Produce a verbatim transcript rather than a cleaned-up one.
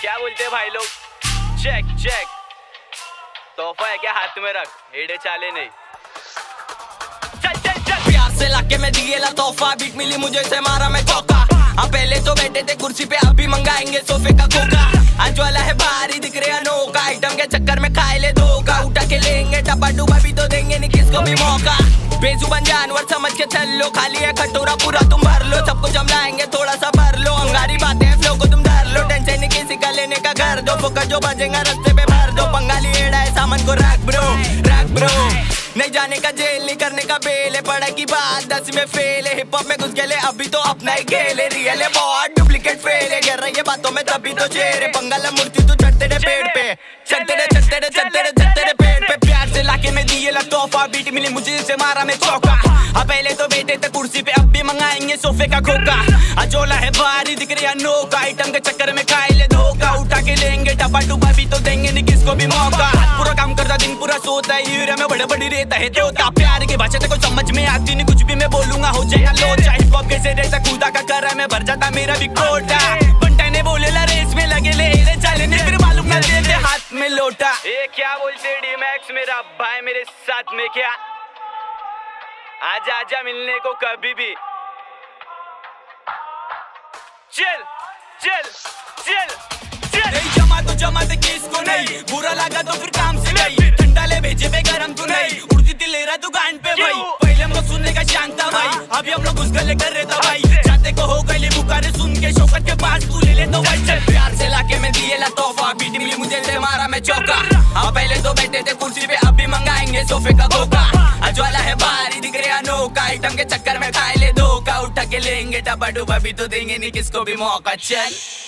क्या बोलते हैं भाई लोग? चेक चेक तोहफा है क्या हाथ में रख, एड़े चाले नहीं। चल चल चल प्यार से लाके मैं दिए ला तोहफा, बीट मिली मुझे से मारा मैं चौका। हाँ पहले तो बैठे थे कुर्सी पे, अभी मंगाएंगे सोफे का खोका। आज वाला है बाहरी दिख रहे अनोखा, आइटम के चक्कर में खाए ले धोखा। उठा के लेंगे टपा डुबा भी तो देंगे नहीं किसको भी मौका। बेजुबान जानवर समझ के चल लो, खाली है कटोरा पूरा तुम भर लो। सबको जमलाएंगे थोड़ा सा भर लो, अंगारी बातें हैं फ्लो को तुम धर लो। टेंशन नहीं किसी का लेने का घर दो, फोकस जो बजेगा रास्ते पे भर दो। बंगाली एड़ा है सामान को रख ब्रो रख ब्रो, नहीं जाने का जेल नहीं करने का बेल है। पढ़ाई की बात दस में फेल है, हिप हॉप में घुस गए अभी तो अपना ही खेल है। रियल है बहुत डुप्लीकेट फेल है, गिर रही है बातों में तभी तो शेर है। बंगाला मूर्ति तू चढ़ते रे पेड़ पे, चढ़ते रे चढ़ते रे चढ़ते रे चढ़ते रे पेड़ पे। प्यार से लाके मैं दिए ला तोहफा, बीट मिली मुझे से मारा मैं चौका। अब पहले तो बैठे थे कुर्सी पे, अब भी मंगाएंगे सोफे का खोका। अजोला है बाहरी दिख रही अनोखा, आइटम के चक्कर में खाए ले धोखा। उठा के लेंगे टपा टुपा भी तो देंगे नहीं किसको भी मौका। पूरा काम करता दिन पूरा सोता है, हीरा में बड़े बड़ी रहता है तोता। प्यार की भाषा तो समझ में आती नहीं, कुछ भी मैं बोलूंगा हो जाए लोचा। हिप हॉप कैसे रहता खुदा का कर रहा, मैं भर जाता मेरा भी कोटा। बंटा ने बोले ला रेस में लगे ले एरे चाले ने, फिर मालूम ना देते हाथ में लोटा। ए क्या बोलते डी मैक्स मेरा भाई मेरे साथ में क्या? आजा आजा मिलने को कभी भी, चल चल चल चल। नहीं जमा तो जमा ते किसको नहीं, बुरा लगा तो फिर काम से गई। ठंडा ले भेजे पे गरम तू नहीं, उड़ती थी ले रहा तू गांड पे भाई। पहले हम लोग सुनने का शांत था भाई, अभी हम लोग घुस गले कर रहे था भाई। जाते को हो गए पुकारे सुन के, शौकत के पास तू ले ले तो भाई। चल प्यार से लाके मैं दिए ला तोहफा, बीट मिली मुझे से मारा मैं चौका। हाँ पहले तो बैठे थे कुर्सी पे, अभी मंगाएंगे सोफे का खोका। आज वाला है बाहरी दिख रहे अनोखा, आइटम के चक्कर में खाए ले धोखा। उठा के लेंगे टपा डुबा भी तो देंगे नहीं किसको भी मौका। चल